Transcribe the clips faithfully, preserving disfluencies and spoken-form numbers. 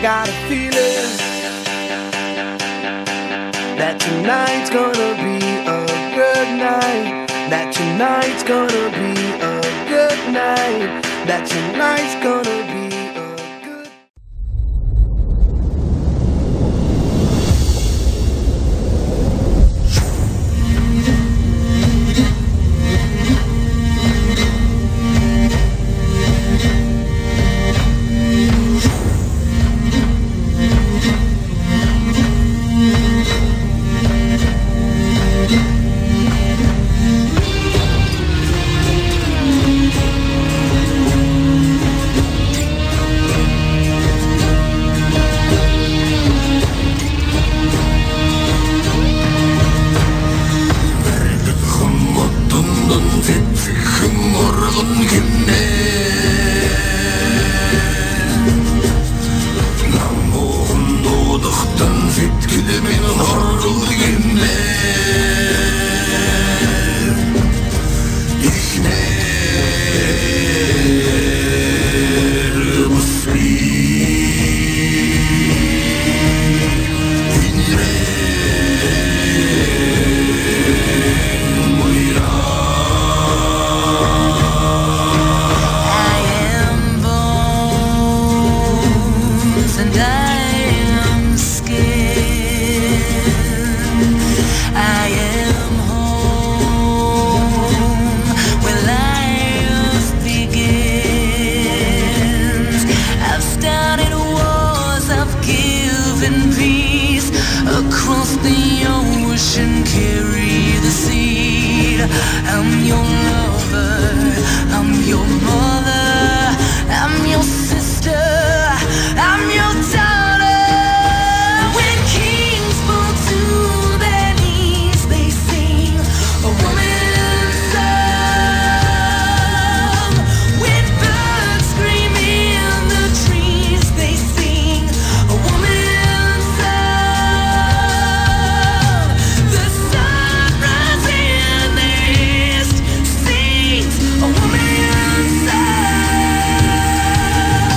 got a feeling that tonight's gonna be a good night. That tonight's gonna be a good night. That tonight's gonna be across the ocean, carry the seed. I'm your lover, I'm your mother, I'm your sister, I'm your daughter. When kings fall to their knees, they sing a woman's song. When birds scream in the trees, they sing a woman's song. The sunrise in the east sings a woman's song.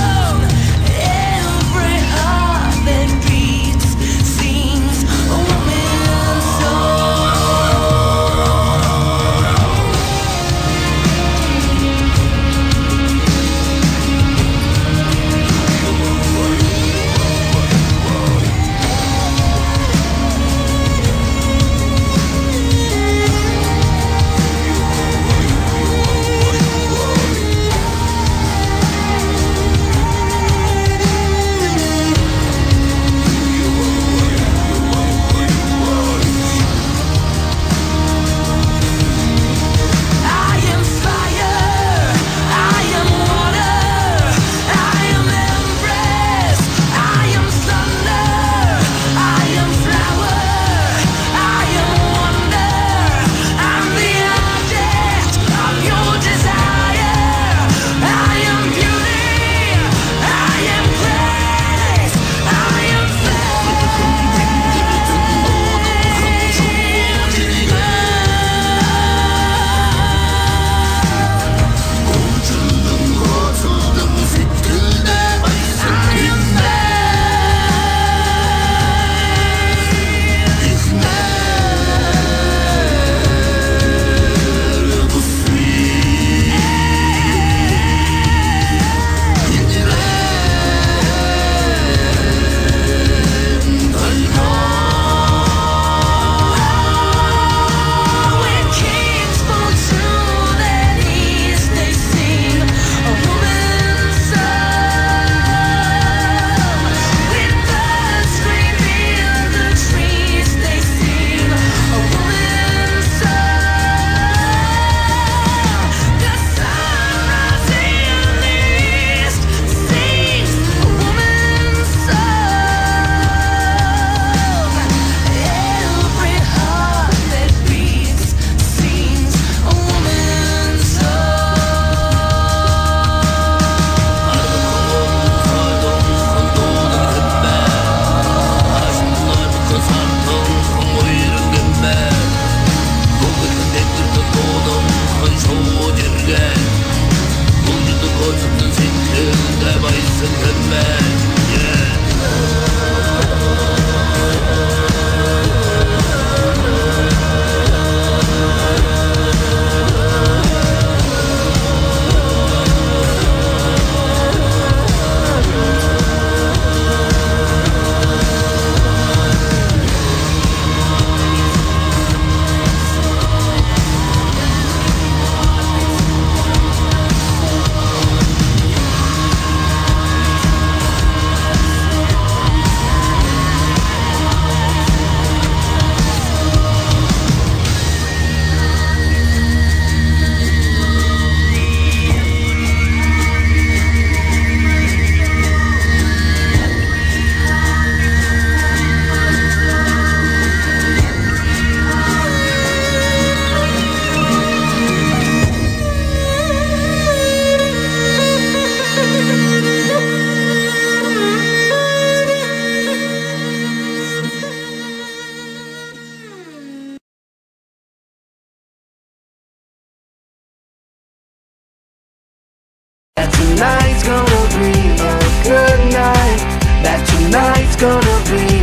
That tonight's gonna be a good night. That tonight's gonna be